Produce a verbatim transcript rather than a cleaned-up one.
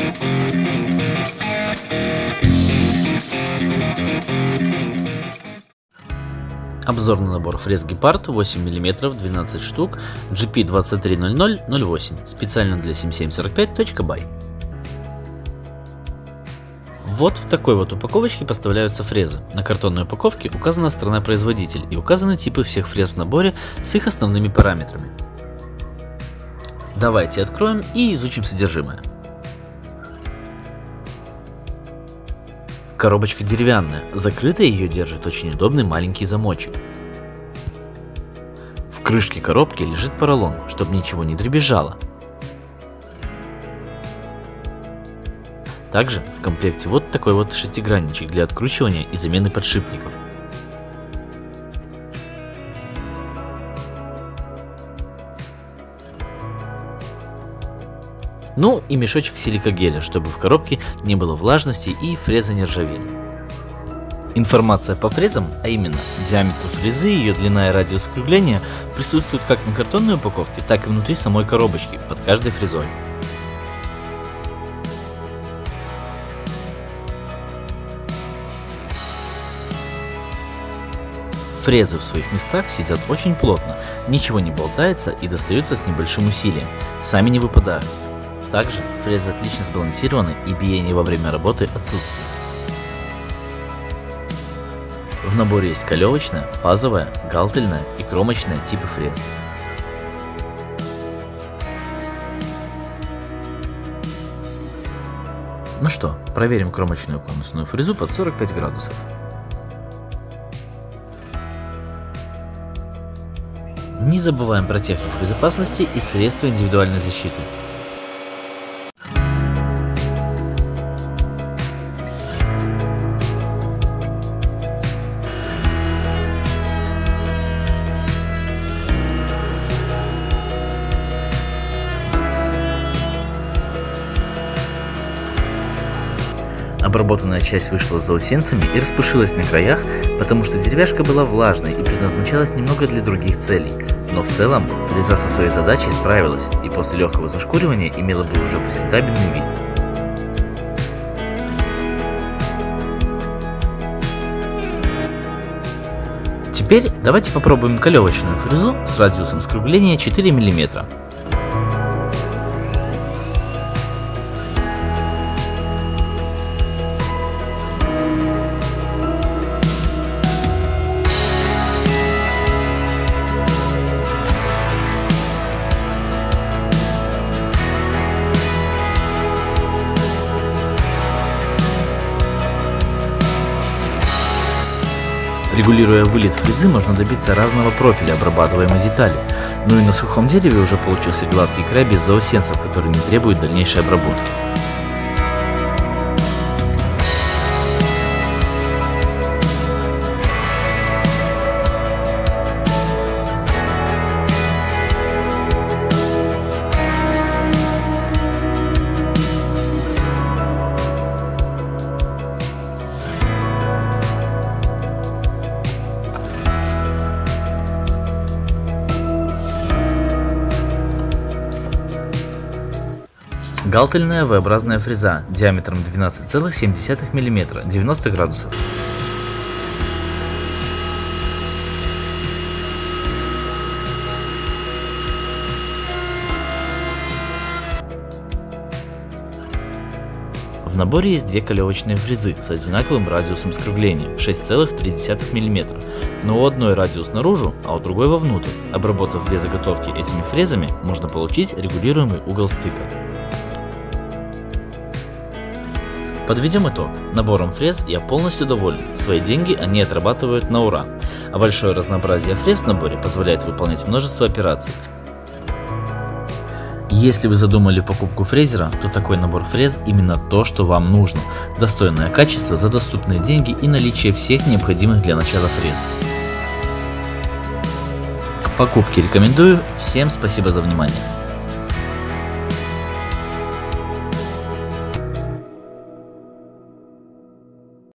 Обзор на набор фрез Гепард восемь миллиметров, двенадцать штук, джи пи двадцать три ноль ноль ноль восемь, специально для семь семь сорок пять точка бай. Вот в такой вот упаковочке поставляются фрезы. На картонной упаковке указана страна-производитель и указаны типы всех фрез в наборе с их основными параметрами. Давайте откроем и изучим содержимое. Коробочка деревянная, закрытой ее держит очень удобный маленький замочек. В крышке коробки лежит поролон, чтобы ничего не дребезжало. Также в комплекте вот такой вот шестигранничек для откручивания и замены подшипников. Ну и мешочек силикагеля, чтобы в коробке не было влажности и фрезы не ржавели. Информация по фрезам, а именно диаметр фрезы, ее длина и радиус скругления, присутствует как на картонной упаковке, так и внутри самой коробочки, под каждой фрезой. Фрезы в своих местах сидят очень плотно, ничего не болтается и достаются с небольшим усилием, сами не выпадают. Также фрезы отлично сбалансированы и биение во время работы отсутствует. В наборе есть колевочная, пазовая, галтельная и кромочная типы фрез. Ну что, проверим кромочную конусную фрезу под сорок пять градусов. Не забываем про технику безопасности и средства индивидуальной защиты. Обработанная часть вышла заусенцами и распушилась на краях, потому что деревяшка была влажной и предназначалась немного для других целей. Но в целом фреза со своей задачей справилась и после легкого зашкуривания имела бы уже презентабельный вид. Теперь давайте попробуем колевочную фрезу с радиусом скругления четыре миллиметра. Регулируя вылет фрезы, можно добиться разного профиля обрабатываемой детали, ну и на сухом дереве уже получился гладкий край без заусенцев, который не требует дальнейшей обработки. Галтельная V-образная фреза диаметром двенадцать целых семь десятых миллиметра, девяносто градусов. В наборе есть две колевочные фрезы с одинаковым радиусом скругления шесть целых три десятых миллиметра, но у одной радиус наружу, а у другой вовнутрь. Обработав две заготовки этими фрезами, можно получить регулируемый угол стыка. Подведем итог. Набором фрез я полностью доволен. Свои деньги они отрабатывают на ура. А большое разнообразие фрез в наборе позволяет выполнять множество операций. Если вы задумали покупку фрезера, то такой набор фрез именно то, что вам нужно. Достойное качество за доступные деньги и наличие всех необходимых для начала фрез. К покупке рекомендую. Всем спасибо за внимание.